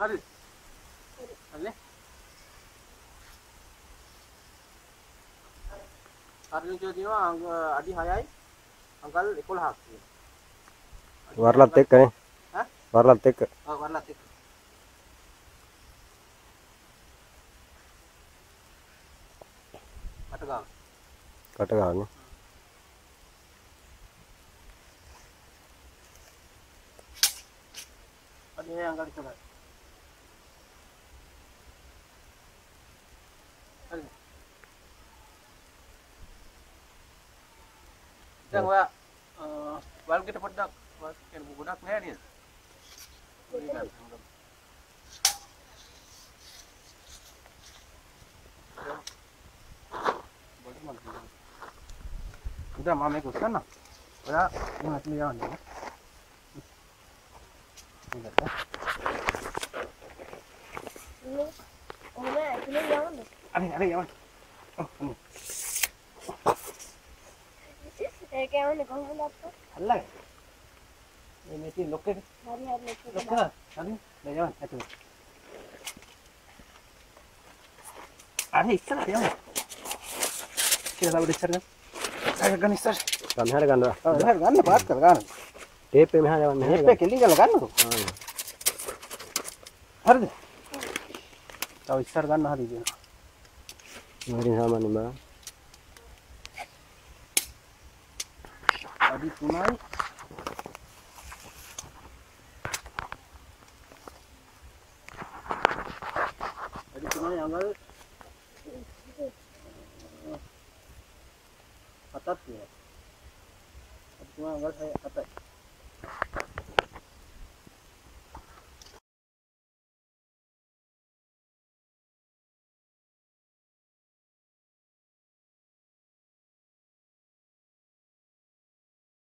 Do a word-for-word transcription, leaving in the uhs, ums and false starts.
හරි. හරි. හරි කියනවා අඩි හයයි අඟල් එකොළහක් තියෙනවා. වරලත් එක්කනේ. ඈ? වරලත් එක්ක. ඔව් වරලත් එක්ක. කට ගන්න. කට ගන්න. අඩි හය අඟල් එකොළහයි. හරි. දැන් ඔයා වල්ගෙට පොඩ්ඩක් කියන්නේ ගොඩක් නෑ නේද? udah mama ikut sana udah ini mati jalan ya ini oh ini jalan ada ada jalan oh ini eh kayak mana kau hendak tu Allah ini mesti lokal hari hari lokal hari dah jalan itu ada istilah jalan kita tahu di sana saya kan istilah ගන්න හැර ගන්නවා. ඔව් මෙහෙර ගන්න පාත් කර ගන්න. Tape එක මෙහා යවන්න මෙහෙර. ටේප් එක කෙලින් කරලා ගන්නකො. හරිද? තව ඉස්සර ගන්න හරි කියනවා. මරින් සාමාන්‍ය බා. අඩි තුනයි අඩි තුනයි අඟල් හතක් තියෙනවා. අඩි තුනයි අඟල් හතයි.